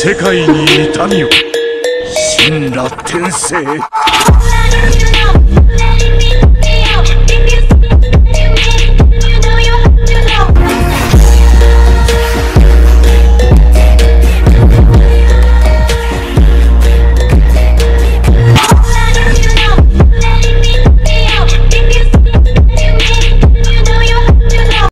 世界に痛みを。神羅転生。